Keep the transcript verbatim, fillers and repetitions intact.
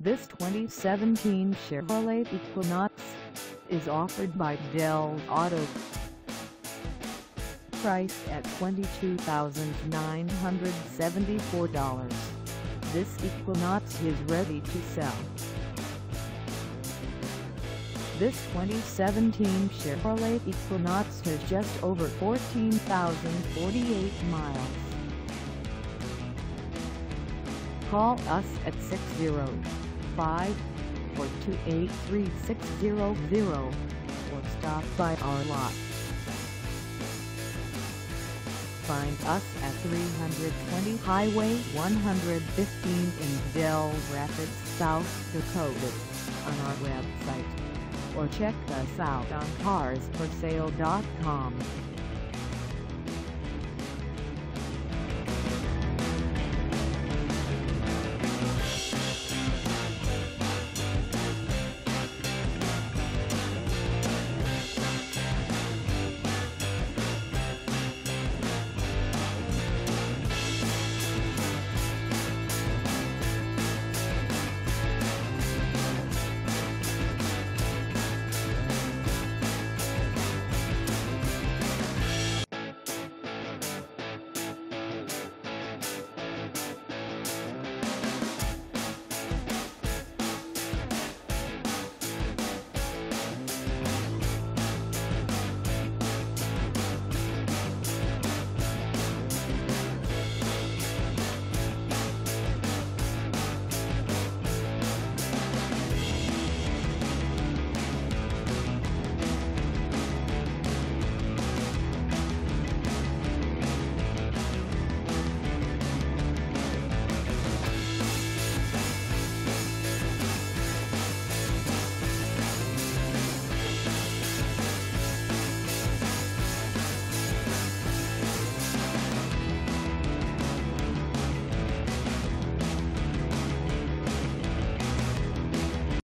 This twenty seventeen Chevrolet Equinox is offered by Del Auto. Priced at twenty-two thousand nine hundred seventy-four dollars, this Equinox is ready to sell. This twenty seventeen Chevrolet Equinox has just over fourteen thousand forty-eight miles. Call us at six oh five, four two eight, three six zero zero or stop by our lot. Find us at three twenty Highway one fifteen in Dell Rapids, South Dakota, on our website, or check us out on cars for sale dot com.